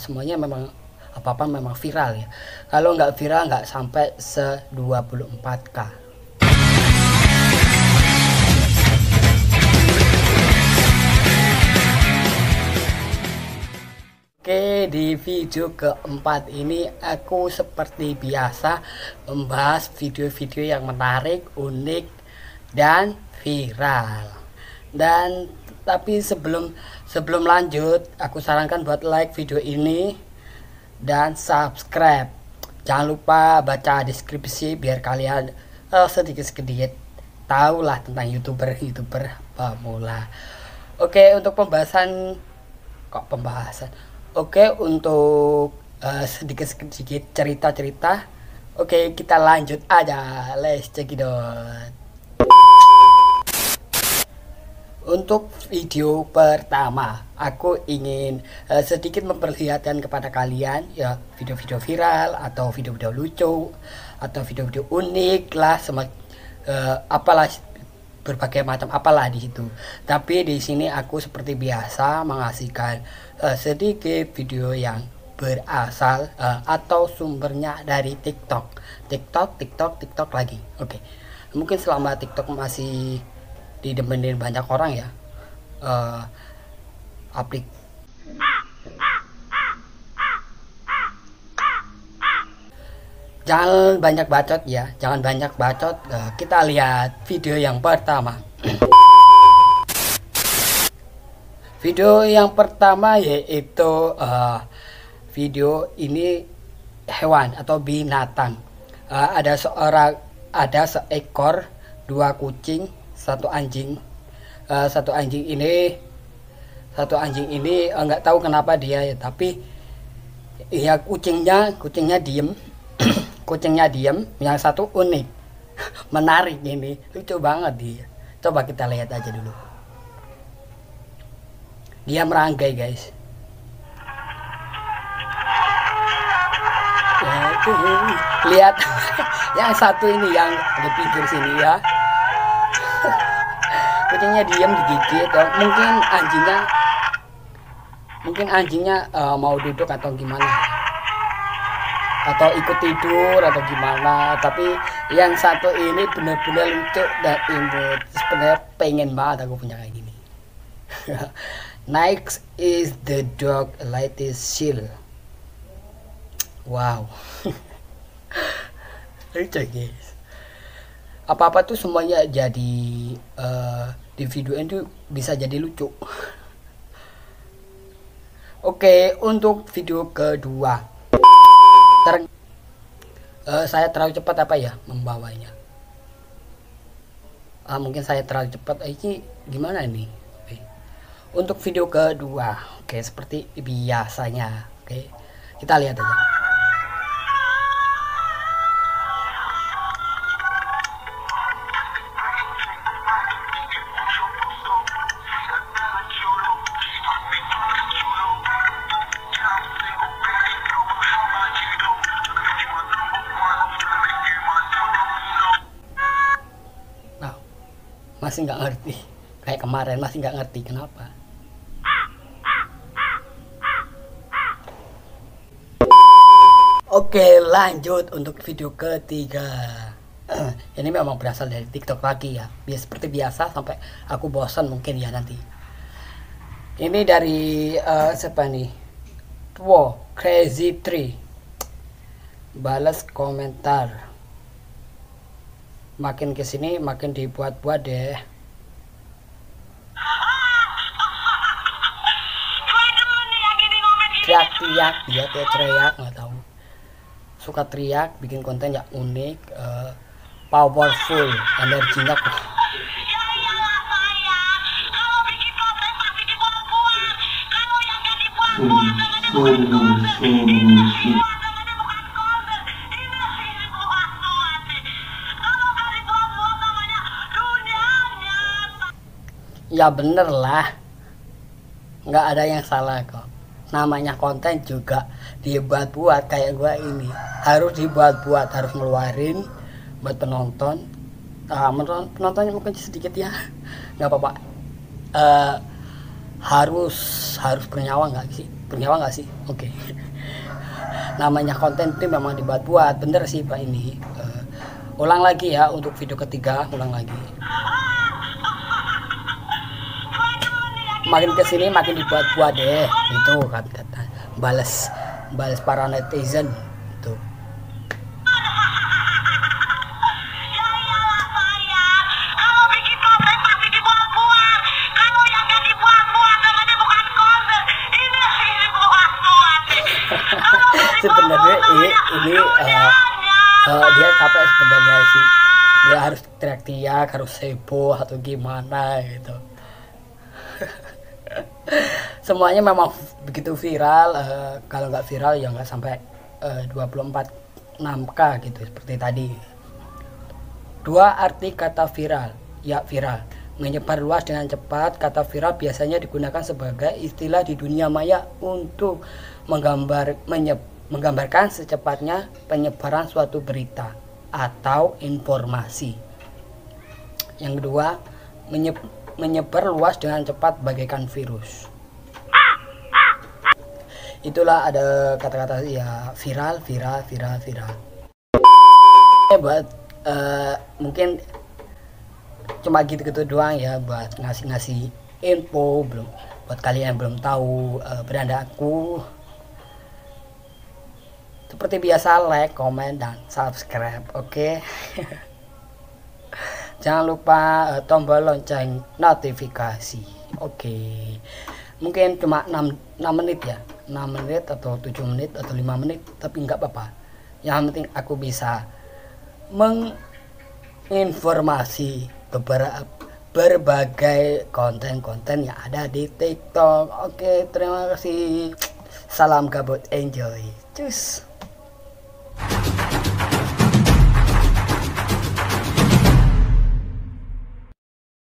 semuanya memang apa-apa memang viral ya. Kalau nggak viral nggak sampai 24K. Oke, di video keempat ini aku seperti biasa membahas video-video yang menarik, unik, dan viral. Dan tapi sebelum lanjut, aku sarankan buat like video ini dan subscribe. Jangan lupa baca deskripsi biar kalian sedikit-sedikit tahu lah tentang youtuber pemula. Oke, untuk pembahasan Oke, untuk sedikit-sedikit cerita-cerita. Oke, kita lanjut aja. Let's check it out. Untuk video pertama, aku ingin sedikit memperlihatkan kepada kalian ya video-video viral atau video-video lucu atau video-video unik lah, apalah berbagai macam apalah di situ. Tapi di sini aku seperti biasa mengasihkan sedikit video yang berasal atau sumbernya dari TikTok lagi. Oke. Mungkin selama TikTok masih didemenin banyak orang ya. Jangan banyak bacot ya, jangan banyak bacot. Kita lihat video yang pertama. Video yang pertama yaitu video ini hewan atau binatang. Ada seekor, dua kucing, satu anjing. Satu anjing ini nggak tahu kenapa dia ya, tapi ya kucingnya diem. Kucingnya diem, yang satu unik, menarik, ini lucu banget dia. Coba kita lihat aja dulu. Dia merangkai guys. Lihat yang satu ini yang di pinggir sini ya. Kucingnya diem, digigit. Mungkin anjingnya mau duduk atau gimana, atau ikut tidur atau gimana. Tapi yang satu ini benar-benar lucu dan imut. Sebenarnya pengen banget aku punya kayak gini. Next is the dog latest shield. Wow. Lucu guys. Apa-apa tuh semuanya jadi di video itu bisa jadi lucu. Oke, untuk video kedua. Saya terlalu cepat apa ya membawanya? Mungkin saya terlalu cepat. Ini gimana nih? Untuk video kedua, oke, seperti biasanya. Oke, kita lihat aja. Nah, masih nggak ngerti. Kayak kemarin masih nggak ngerti kenapa. Oke, lanjut untuk video ketiga. Ini memang berasal dari TikTok lagi ya. Seperti biasa sampai aku bosan mungkin ya nanti. Ini dari siapa nih? Wow, Crazy Tree. Balas komentar. Makin kesini makin dibuat-buat deh. Teriak-teriak, dia teriak, nggak tahu. Suka teriak, bikin konten yang unik, powerful, energinya ya bener lah, nggak ada yang salah kok. Namanya konten juga dibuat-buat, kayak gua ini harus dibuat-buat, harus ngeluarin buat penonton. Penontonnya mungkin sedikit ya, nggak apa-apa. Harus bernyawa nggak sih? bernyawa nggak sih? Oke. Namanya konten itu memang dibuat-buat, bener sih Pak ini. Ulang lagi ya untuk video ketiga, ulang lagi. Makin kesini makin dibuat-buat deh, itu kata balas para netizen tuh. Sebenarnya ini dia capek sebenarnya sih, dia harus teriak-teriak, harus heboh atau gimana gitu. Semuanya memang begitu viral, kalau nggak viral ya nggak sampai 24/6K gitu seperti tadi. Dua arti kata viral. Ya, viral menyebar luas dengan cepat. Kata viral biasanya digunakan sebagai istilah di dunia maya untuk menggambarkan secepatnya penyebaran suatu berita atau informasi. Yang kedua, menyebar luas dengan cepat bagaikan virus. Itulah ada kata-kata ya, viral. Buat mungkin cuma gitu-gitu doang ya, buat ngasih info belum, buat kalian yang belum tahu beranda aku. Seperti biasa, like, komen, dan subscribe, oke? Jangan lupa tombol lonceng notifikasi, oke? Mungkin cuma 6 menit ya, 6 menit atau 7 menit atau 5 menit, tapi nggak apa-apa. Yang penting aku bisa menginformasi berbagai konten-konten yang ada di TikTok. Oke, terima kasih. Salam gabut, enjoy. Cus.